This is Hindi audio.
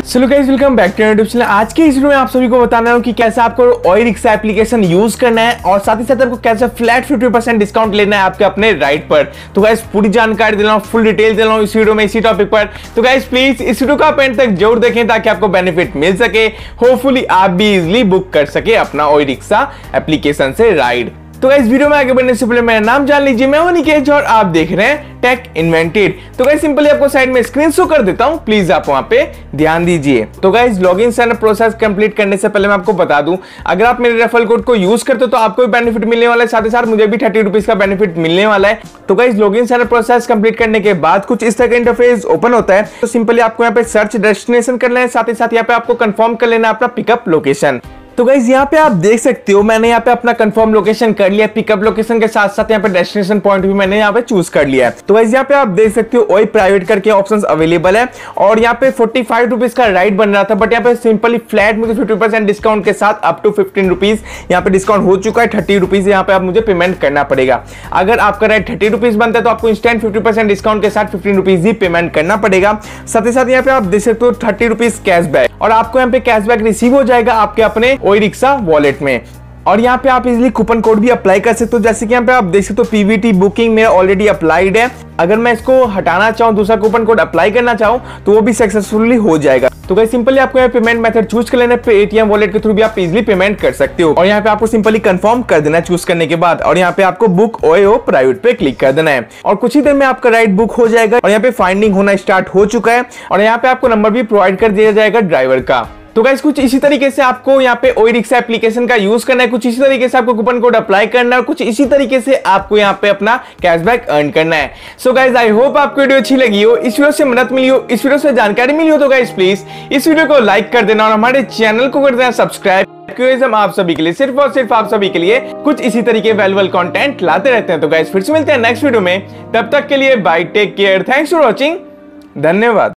चलो guys, welcome back to YouTube channel. आज के इस वीडियो में आप सभी को बताना हूं कि कैसे आपको ओई रिक्शा एप्लीकेशन यूज करना है और साथ ही साथ आपको कैसे फ्लैट 50% डिस्काउंट लेना है आपके अपने राइड पर। तो गाइस पूरी जानकारी दे रहा हूं, फुल डिटेल दे रहा हूं इस वीडियो में, इसी टॉपिक पर। तो गाइस प्लीज इस वीडियो को आप एंड तक जरूर देखें ताकि आपको बेनिफिट मिल सके। होपफुली आप भी इजिली बुक कर सके अपना ओई रिक्शा एप्लीकेशन से राइड। तो गाइस वीडियो में आगे बढ़ने से पहले मेरा नाम जान लीजिए, मैं हूं निकेश और आप देख रहे हैं टेक इन्वेंटेड। तो गाइस सिंपली आपको साइड में स्क्रीन शो कर देता हूं, प्लीज आप वहां पे ध्यान दीजिए। तो guys login sign up process complete करने से पहले मैं आपको बता दूं, अगर आप मेरे रेफरल कोड को यूज करते हो तो आपको भी बेनिफिट मिलने वाला है, साथ ही साथ मुझे भी 30 रुपीज का बेनिफिट मिलने वाला है। तो guys login sign up process complete करने के बाद कुछ इस तरह का इंटरफेस ओपन होता है। तो सिंपली आपको यहाँ पे सर्च डेस्टिनेशन करना है, साथ ही साथ यहाँ पे आपको कंफर्म कर लेना है अपना पिकअप लोकेशन। तो गाइस यहाँ पे आप देख सकते हो मैंने यहाँ पे अपना कंफर्म लोकेशन कर लिया, पिकअप लोकेशन के साथ साथ यहाँ पे डेस्टिनेशन पॉइंट भी मैंने यहाँ पे चूज कर लिया है। तो गाइस यहाँ पे आप देख सकते हो ओई प्राइवेट करके ऑप्शंस अवेलेबल है और यहाँ पे 45 रुपीज का राइड बन रहा था, बट यहाँ पे सिंपली फ्लैट मुझे 50% डिस्काउंट के साथ अप टू 15 रुपीज यहाँ पे डिस्काउंट हो चुका है। 30 रुपीज यहाँ पे आप मुझे पेमेंट करना पड़ेगा। अगर आपका राइड 30 रुपीज बनता है तो आपको इंस्टेंट 50% डिस्काउंट के साथ 15 रुपीज ही पेमेंट करना पड़ेगा। साथ ही साथ यहाँ पे आप देख सकते हो 30 रुपीज कैशबैक और आपको यहाँ पे कैशबैक रिसीव हो जाएगा आपके अपने ओई रिक्शा वॉलेट में। और यहाँ पे आप इजीली कूपन कोड भी अप्लाई कर सकते हो, जैसे कि यहाँ पे आप देख सकते हो पीवीटी बुकिंग मेरा ऑलरेडी अप्लाइड है। अगर मैं इसको हटाना चाहूँ, दूसरा कूपन कोड अप्लाई करना चाहूँ तो वो भी सक्सेसफुली हो जाएगा। तो गाइस सिंपली आपको यहाँ पेमेंट मेथड चूज कर लेना है, पेटीएम वॉलेट के थ्रू भी आप इजीली पेमेंट कर सकते हो। और यहाँ पे आपको सिंपली कंफर्म कर देना है चूज करने के बाद, और यहाँ पे आपको बुक ओई प्राइवेट पे क्लिक कर देना है और कुछ ही देर में आपका राइड बुक हो जाएगा। और यहाँ पे फाइंडिंग होना स्टार्ट हो चुका है और यहाँ पे आपको नंबर भी प्रोवाइड कर दिया जाएगा ड्राइवर का। तो गाइस कुछ इसी तरीके से आपको यहाँ पे ओई रिक्शा एप्लीकेशन का यूज करना है, कुछ इसी तरीके से आपको कूपन कोड अप्लाई करना है और कुछ इसी तरीके से आपको यहाँ पे अपना कैशबैक अर्न करना है। सो गाइस आई होप आपको वीडियो अच्छी लगी हो, इस वीडियो से मदद मिली हो, इस वीडियो से जानकारी मिली हो तो गाइस प्लीज इस वीडियो को लाइक कर देना और हमारे चैनल को कर देना सब्सक्राइब, क्योंकि हम आप सभी के लिए सिर्फ और सिर्फ आप सभी के लिए कुछ इसी तरीके वैल्यूएबल कंटेंट लाते रहते हैं। तो गाइस फिर से मिलते हैं नेक्स्ट वीडियो में, तब तक के लिए bye, take care, thanks for watching, धन्यवाद।